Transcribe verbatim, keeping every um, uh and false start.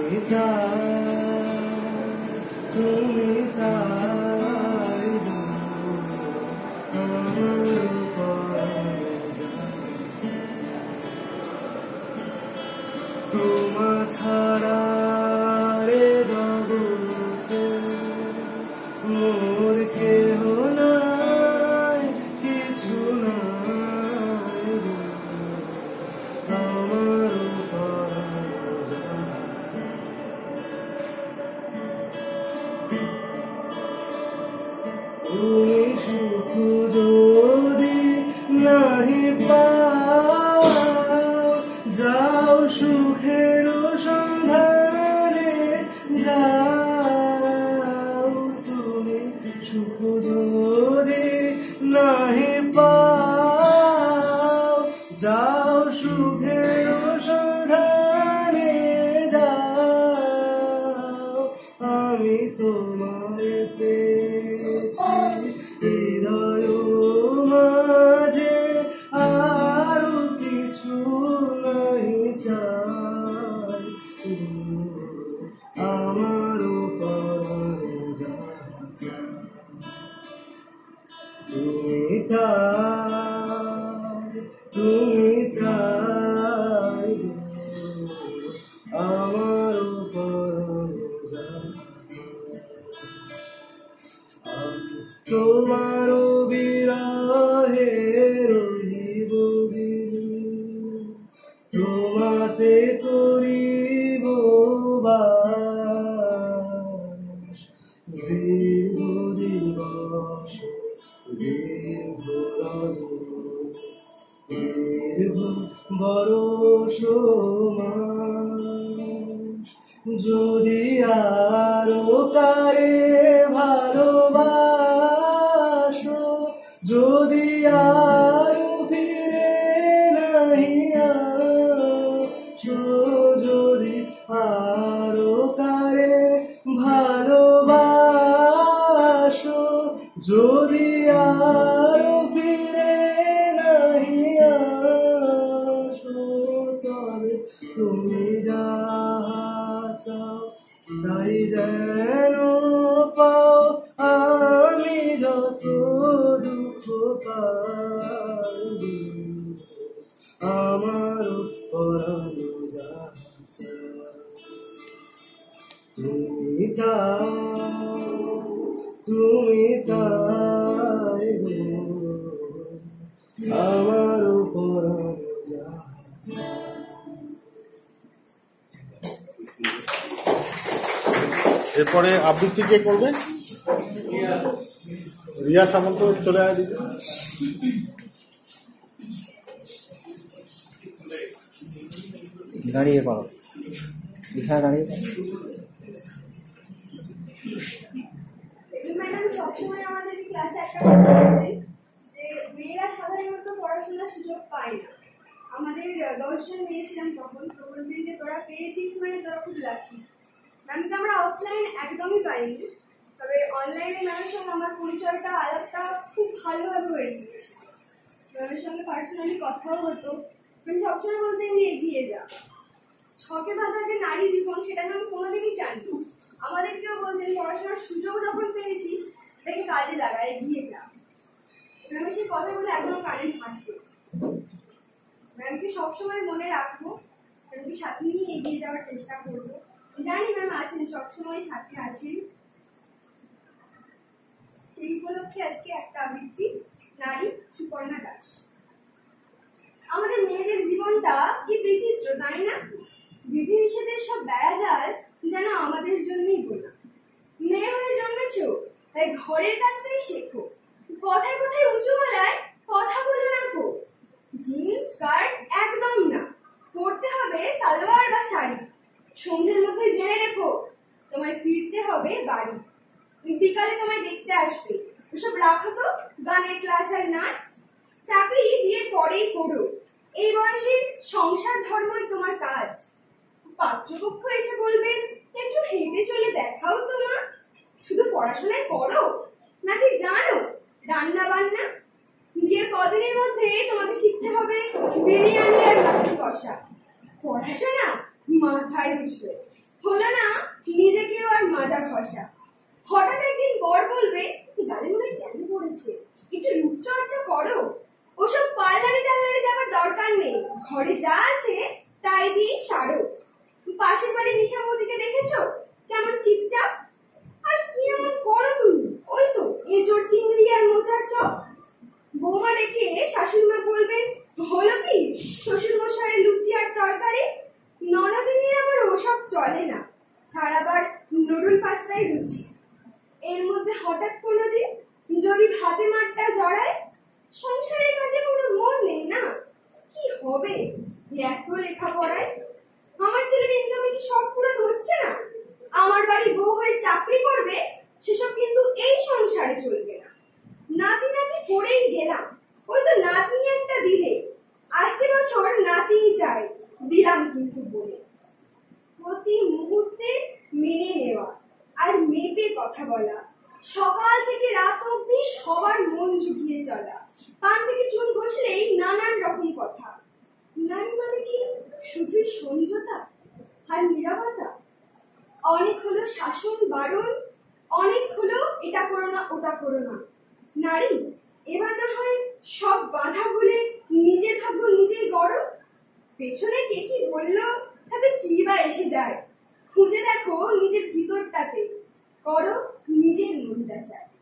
এরপরে আবৃত্তি কে করবে? রিয়া সামন্ত চলে আয় দিকে। দাঁড়িয়ে করো, এখানে দাঁড়িয়ে ম্যাডাম সবসময় আমাদের ক্লাসে একটা কথা বলেন যে মেয়েরা সাধারণত পড়াশোনার সুযোগ পায় না। আমাদের দশজন মেয়ে ছিলাম তখন, তো বলতেন যে তোরা পেয়েছিস মানে তোরা খুব লাকি। ম্যামকে আমরা অফলাইন একদমই পাইনি, তবে অনলাইনে ম্যামের সঙ্গে আমার পরিচয়টা আলাপটা খুব ভালোভাবে হয়ে গিয়েছে। ম্যামের সঙ্গে পার্সোনালি কথাও হতো। ম্যাম সবসময় বলতেন যে এগিয়ে যা, ছকে বাঁধা যে নারী জীবন সেটা ম্যাম কোনোদিনই চাননি। আমাদেরকেও বলতেন পড়াশোনার সুযোগ যখন পেয়েছিস তাকে কাজে লাগা, এগিয়ে যা। ম্যামের সেই কথাগুলো এখনো কানে ভাসে। ম্যামকে সবসময় মনে রাখবো, ম্যামকে সাথে নিয়ে এগিয়ে যাওয়ার চেষ্টা করবো। জানি ম্যাম আছেন, সবসময় সাথে আছেন। সেই উপলক্ষে আজকে একটা আবৃত্তি, নারী সুপর্ণা দাস। আমাদের মেয়েদের জীবনটা কি বিচিত্র, তাই না? বিধিনিষেধের সব বেড়াজাল যেন আমাদের জন্যই বোনা। মেয়ে হয়ে জন্মেছ, তাই ঘরের কাজটাই শেখো। কথায় কথায় উঁচু গলায় কথা বলো না কো। জিন্স স্কার্ট একদম না, পরতে হবে সালোয়ার বা শাড়ি। সন্ধ্যের মধ্যে জেনে রেখো তোমায় ফিরতে হবে বাড়ি। বিকালে তোমায় দেখতে আসবে, ওসব রাখো তো গানের ক্লাস আর নাচ। চাকরি বিয়ের পরেই করো, এই বয়সে সংসার ধর্মই তোমার কাজ। পাত্রপক্ষ এসে বলবে একটু হেঁটে চলে দেখাও তোমার। শুধু পড়াশোনায় করো নাকি জানো রান্না বান্না? বিয়ের কদিনের মধ্যে তোমাকে শিখতে হবে বিরিয়ানি আর মাছের কষা। পড়াশোনা মাথায় উঠবে, হলো না নিজেকেও আর মাজা ঘষা। হঠাৎ একদিন বর বলবে, গালে মনে হয় ট্যান পড়েছে, একটু রূপচর্চা করো। ওসব পার্লারে টার্লারে যাবার দরকার নেই, ঘরে যা আছে তাই দিয়ে সারো। পাশের বাড়ির নিশামতিকে দেখেছো কেমন টিপটাপ? আর কি এমন করো তুমি? ওই তো এঁচোড় চিংড়ি আর মোচার চপ। বৌমা রেখে শাশুড়িমা বলবেন, হলো কি শ্বশুর মশাইয়ের লুচি আর তরকারি? ননদিনীর আবার ওসব চলে না, তার আবার নুডল পাস্তায় রুচি। এর মধ্যে হঠাৎ কোনোদিন যদি ভাতে মাঠটা জড়ায়, সংসারের কাজে কোনো মন নেই না, কি হবে? এত লেখাপড়ায় আমার ছেলের ইনকামে কি সব পূরণ হচ্ছে না? আমার বাড়ির বউ হয়ে চাকরি করবে, সেসব কিন্তু এই সংসারে চলবে না। নাতি নাতি করেই গেলাম, ওই তো নাতনি একটা দিলে, আসছে বছর নাতিই চাই, দিলাম কিন্তু বলে। প্রতি মুহূর্তে মেনে নেওয়া আর মেপে কথা বলা, সকাল থেকে রাত অবধি সবার মন জুগিয়ে চলা, কান থেকে চুন ঘষলেই নানান রকম কথা। নারী মানে কি শুধুই সমঝোতা আর নীরবতা? অনেক হলো শাসন বারণ, অনেক হলো এটা করো না ওটা করো না। নারী এবার না হয় সব বাধা বলে নিজের ভাগ্য নিজেই গড়ো। পেছনে কে কি বললো তাতে কি বা এসে যায়? খুঁজে দেখো নিজের ভিতরটাতে, করো নিজের মনটা চায়।